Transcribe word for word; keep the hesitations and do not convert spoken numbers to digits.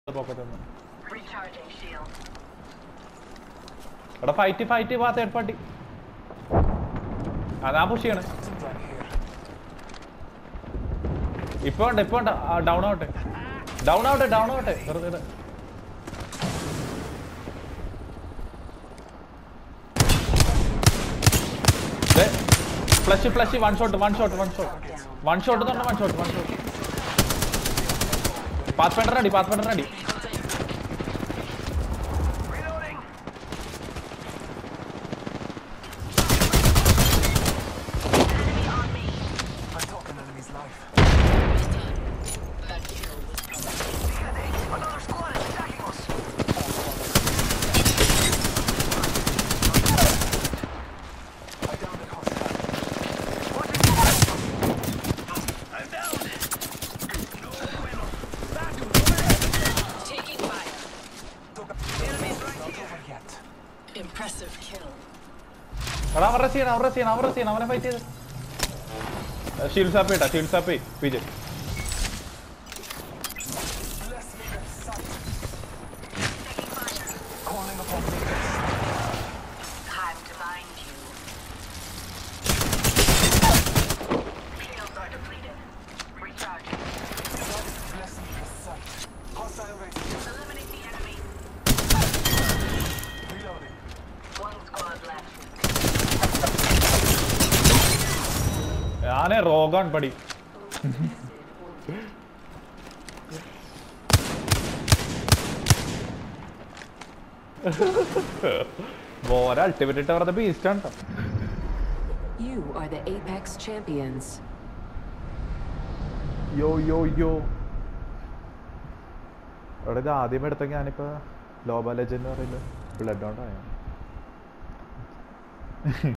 എടാ fight fight വാ third party അതാ പുഷ് ചെയ്യണേ ഇപ്പൊ ഉണ്ട് ഇപ്പൊ ഉണ്ട് ഡൗൺ ആവട്ടെ ഡൗൺ ആവട്ടെ ഡൗൺ ആവട്ടെ വെറുതെ flush flush one shot one shot one shot one shot തന്നെ one shot one shot pathfinder അടി പാത്ത് ഫൈൻഡർ അടി Impressive kill. എടാ അവരുടെ സീൻ അവരുടെ സീൻ അവരുടെ സീൻ അവനെ ഫൈറ്റ് ചെയ്ത് ഷീൽഡ് സാപ്പ് ഇട്ടാ ഷീൽഡ് സാപ്പ് വിജയ് ഞാനേ റോഗാൻ പടി ബോര അൾട്ടിമേറ്റ് ഇട്ട് അവരുടെ ബീസ്റ്റ് ആണ് ട്ടോ. You are the Apex champions. യോ യോ യോ അവിടെ ഇത് ആദ്യം എടുത്തെങ്കിൽ ഞാനിപ്പോ ഗ്ലോബൽ ലെജൻഡ് പറയില്ല ബ്ലഡ് ഹൗണ്ട് ആയ